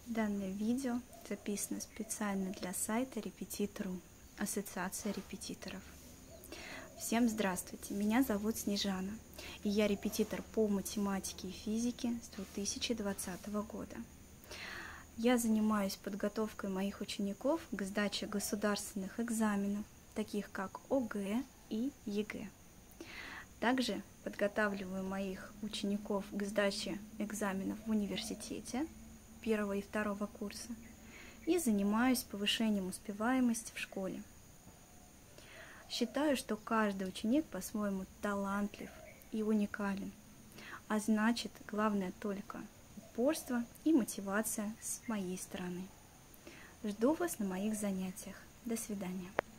Данное видео записано специально для сайта Repetit.ru, Ассоциация репетиторов. Всем здравствуйте, меня зовут Снежана, и я репетитор по математике и физике с 2020 года. Я занимаюсь подготовкой моих учеников к сдаче государственных экзаменов, таких как ОГЭ и ЕГЭ. Также подготавливаю моих учеников к сдаче экзаменов в университете первого и второго курса и занимаюсь повышением успеваемости в школе. Считаю, что каждый ученик по-своему талантлив и уникален, а значит, главное только упорство и мотивация с моей стороны. Жду вас на моих занятиях. До свидания.